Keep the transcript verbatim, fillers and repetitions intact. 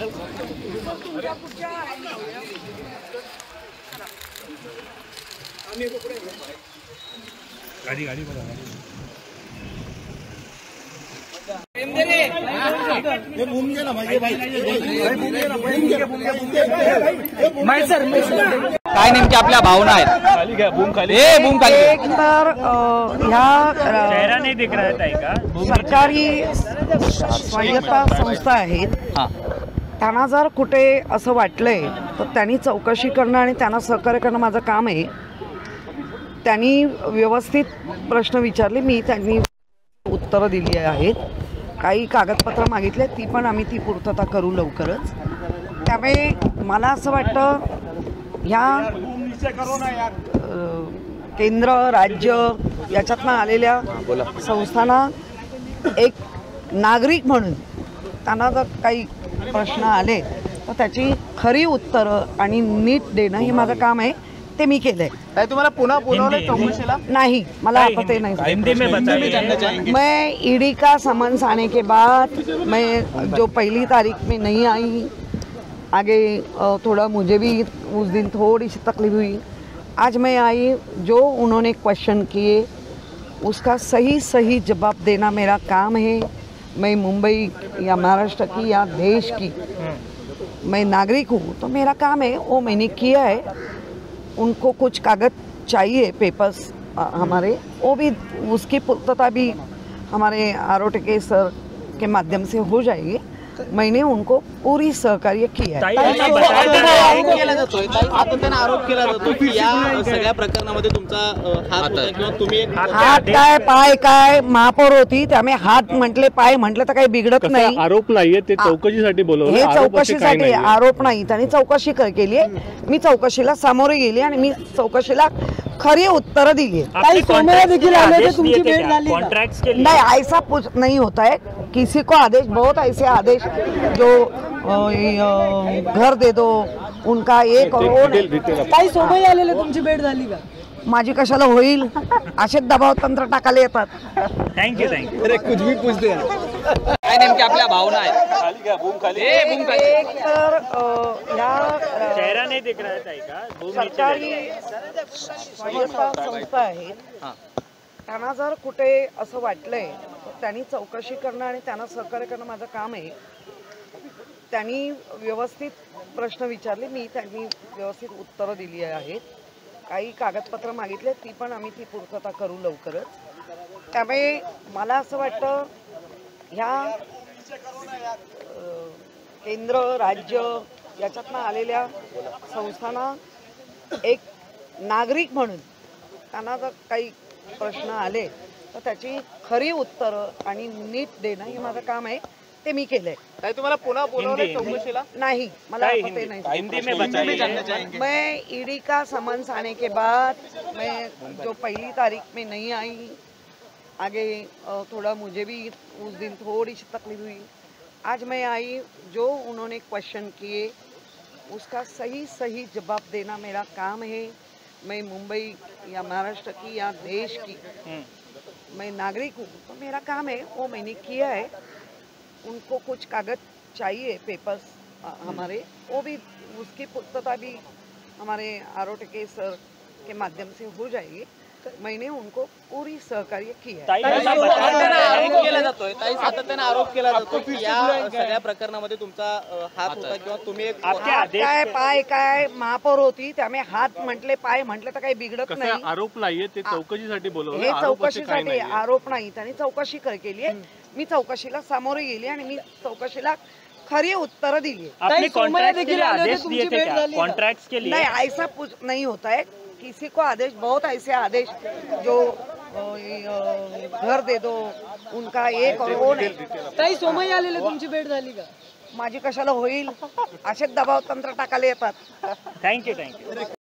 गाड़ी गाड़ी बघा काय नेमकी आपल्या भावना आहेत? खाली घ्या, बूम खाली. ए बूम खाली. एक तर ह्या चेहरा नहीं दिख रहा है का? सरकारी स्वायत्त संस्था आहेत, त्यांना जर कुठे असं वाटलंय तर त्यांनी चौकशी करणं आणि त्यांना सहकार्य करणं माझं काम आहे. त्यांनी व्यवस्थित प्रश्न विचारले, मी त्यांनी उत्तरं दिली आहेत. काही कागदपत्र मागितले, ती पण आम्ही ती पूर्तता करू लवकरच. त्यामुळे मला असं वाटतं ह्या केंद्र राज्य याच्यातनं आलेल्या संस्थांना एक नागरिक म्हणून त्यांना जर काही प्रश्न आले तर त्याची खरी उत्तरं आणि नीट देणं हे माझं काम आहे. ते मी केलंय. तुम्हाला पुन्हा बोलवलंय चौकशीला? नहीं, मला आता ते नहीं. हिंदी में बताइए. मैं ईडी का समन्स आने के बाद मैं जो पहली तारीख में नहीं आई, आगे थोड़ा मुझे भी उस दिन थोड़ी सी तकलीफ हुई. आज मैं आई, जो उन्होंने क्वेश्चन किए उसका सही सही जवाब देना मेरा काम है. मैं मुंबई या महाराष्ट्र की या देश की मैं नागरिक हूँ, तो मेरा काम है, वो मैंने किया है. उनको कुछ कागज चाहिए, पेपर्स हमारे, वो भी उसकी पूर्तता भी हमारे आरोटे सर के माध्यम से हो जाएगी. मैंने उनको पूरी सहकार्य किया है. आरोप केला जातो की या सगळ्या प्रकरणामध्ये तुमचा हात होता किंवा तुम्ही हात काय पाय काय महापौर होती, त्यामुळे हात म्हटले पाय म्हटलं तर काही बिघडत नाही. आरोप नाहीये, ते चौकशीसाठी बोलवलं. हे चौकशीसाठी आरोप नाही, त्यांनी चौकशी केली आहे. मी चौकशीला सामोरे गेली आणि मी चौकशीला खरी उत्तर दिली. नहीं, ऐसा कुछ नहीं होता है. किसी को आदेश, बहुत ऐसे आदेश जो घर दे दो, उनका एक काही सोबई आलेले तुमची भेट झाली का? माझी कशाला होईल, असे दबाव तंत्र टाकायला येतात. Thank you thank you. अरे कुछ भी पूछते हैं. काय नेमकी आपल्या भावना आहेत? खाली घ्या, बूम खाली. ए बूम खाली. एक तर ह्या चेहरा नहीं दिख रहा है का? बूम सरकारी स्वायत्त संस्था आहेत, त्यांना जर कुठे असं वाटलंय तर त्यांनी चौकशी करणं आणि त्यांना सहकार्य करणं माझं काम आहे. त्यांनी व्यवस्थित प्रश्न विचारले, मी त्यांनी व्यवस्थित उत्तरं दिली आहेत. काही कागदपत्र मागितले, ती पण आम्ही ती पूर्तता करू लवकरच. त्यामुळे मला असं वाटतं ह्या केंद्र राज्य याच्यातनं आलेल्या संस्थांना एक नागरिक म्हणून त्यांना जर काही प्रश्न आले तर त्याची खरी उत्तरं आणि नीट देणं हे माझं काम आहे. ते मी केलंय. तुम्हाला पुन्हा बोलवलंय चौकशीला? नहीं, मला आता ते नाही. हिंदी में बताइए. मैं ईडी का समन्स आने के बाद मैं जो पहली तारीख में नहीं आई, आगे थोड़ा मुझे भी उस दिन थोड़ी सी तकलीफ हुई. आज मैं आई, जो उन्होंने क्वेश्चन किए उसका सही सही जवाब देना मेरा काम है. मैं मुंबई या महाराष्ट्र की या देश की मैं नागरिक हूँ, तो मेरा काम है, वो मैंने किया है. उनको कुछ कागज चाहिए, पेपर्स हमारे, वो भी उसकी पूर्तता भी हमारे आरोटे सर के माध्यम से हो जाएगी. मैंने उनको पूरी सहकार्य किया है. सातत्याने आरोप केला जातो की या सगळ्या प्रकरणामध्ये तुमचा हात होता किंवा तुम्ही एक हात काय पाय काय महापौर होती, त्यामुळे हात म्हटले पाय म्हटलं तर काही बिघडत नाही. आरोप नाहीये, ते चौकशीसाठी बोलवलं. हे चौकशीसाठी आरोप नाही, त्यांनी चौकशी केली आहे. मी चौकशीला सामोरे गेली आणि मी चौकशीला खरी उत्तरं दिली. आपने कॉन्ट्रैक्ट के लिए आदेश दिए थे क्या? कॉन्ट्रैक्ट्स के लिए? नहीं, ऐसा कुछ नहीं होता है. किसी को आदेश, बहुत ऐसे आदेश जो घर दे दो, उनका एक और वो नाही. काही सोमई आलेले तुमची भेट झाली का? माझी कशाला होईल, असे दबाव तंत्र टाकायला येतात. Thank you thank you.